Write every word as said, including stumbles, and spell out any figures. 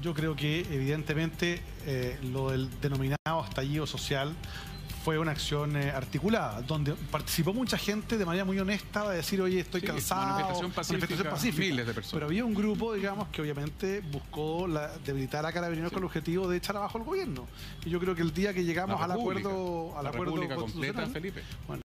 Yo creo que evidentemente eh, lo del denominado estallido social fue una acción eh, articulada, donde participó mucha gente de manera muy honesta de decir, oye, estoy sí, cansado, manifestación pacífica, manifestación pacífica, miles de personas. Pero había un grupo, digamos, que obviamente buscó la, debilitar a Carabineros sí. con el objetivo de echar abajo al gobierno. Y yo creo que el día que llegamos al acuerdo, al la acuerdo República constitucional, completa, Felipe. Bueno,